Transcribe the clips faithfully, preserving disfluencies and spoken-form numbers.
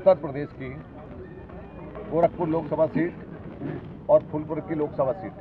उत्तर प्रदेश की गोरखपुर लोकसभा सीट और फूलपुर की लोकसभा सीट,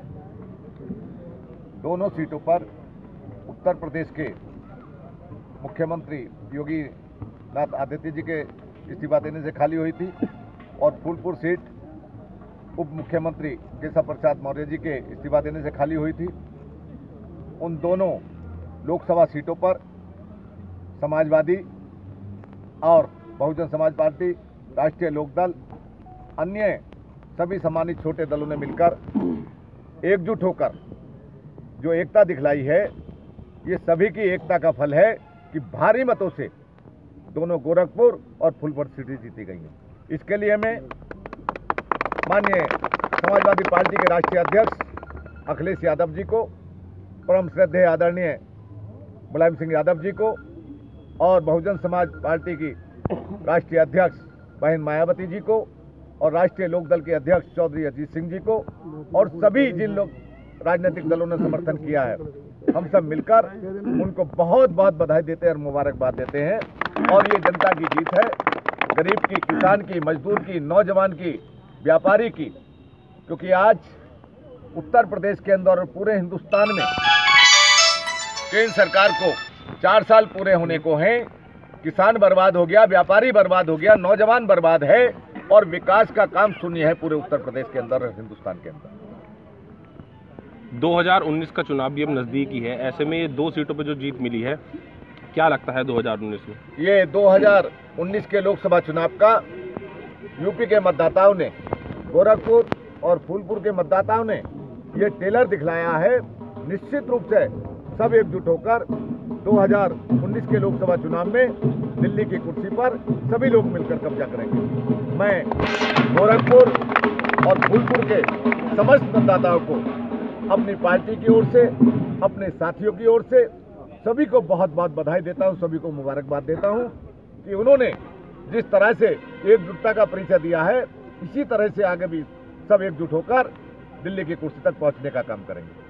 दोनों सीटों पर उत्तर प्रदेश के मुख्यमंत्री योगी नाथ आदित्य जी के इस्तीफा देने से खाली हुई थी और फूलपुर सीट उप मुख्यमंत्री केशव प्रसाद मौर्य जी के इस्तीफा देने से खाली हुई थी। उन दोनों लोकसभा सीटों पर समाजवादी और बहुजन समाज पार्टी, राष्ट्रीय लोकदल, अन्य सभी सम्मानित छोटे दलों ने मिलकर एकजुट होकर जो एकता दिखलाई है, ये सभी की एकता का फल है कि भारी मतों से दोनों गोरखपुर और फूलपुर सीटें जीती गई हैं। इसके लिए मैं माननीय समाजवादी पार्टी के राष्ट्रीय अध्यक्ष अखिलेश यादव जी को, परम श्रद्धेय आदरणीय मुलायम सिंह यादव जी को और बहुजन समाज पार्टी की राष्ट्रीय अध्यक्ष बहन मायावती जी को और राष्ट्रीय लोकदल के अध्यक्ष चौधरी अजीत सिंह जी को और सभी जिन लोग राजनीतिक दलों ने समर्थन किया है, हम सब मिलकर उनको बहुत बहुत बधाई देते हैं और मुबारकबाद देते हैं। और ये जनता की जीत है, गरीब की, किसान की, मजदूर की, नौजवान की, व्यापारी की, क्योंकि आज उत्तर प्रदेश के अंदर और पूरे हिंदुस्तान में केंद्र सरकार को चार साल पूरे होने को हैं। किसान बर्बाद हो गया, व्यापारी बर्बाद हो गया, नौजवान बर्बाद है और विकास का काम शून्य है पूरे उत्तर प्रदेश के अंदर और हिंदुस्तान के अंदर। दो हज़ार उन्नीस का चुनाव भी अब नज़दीक ही है, ऐसे में ये दो सीटों पर जो जीत मिली है, क्या लगता है दो हज़ार उन्नीस में? ये दो हज़ार उन्नीस के लोकसभा चुनाव का यूपी के मतदाताओं ने, गोरखपुर और फूलपुर के मतदाताओं ने ये टेलर दिखलाया है। निश्चित रूप से सब एकजुट होकर दो हज़ार उन्नीस के लोकसभा चुनाव में दिल्ली की कुर्सी पर सभी लोग मिलकर कब्जा करेंगे। मैं गोरखपुर और फूलपुर के समस्त मतदाताओं को अपनी पार्टी की ओर से, अपने साथियों की ओर से सभी को बहुत बहुत बधाई देता हूं, सभी को मुबारकबाद देता हूं कि उन्होंने जिस तरह से एकजुटता का परिचय दिया है, इसी तरह से आगे भी सब एकजुट होकर दिल्ली की कुर्सी तक पहुंचने का काम करेंगे।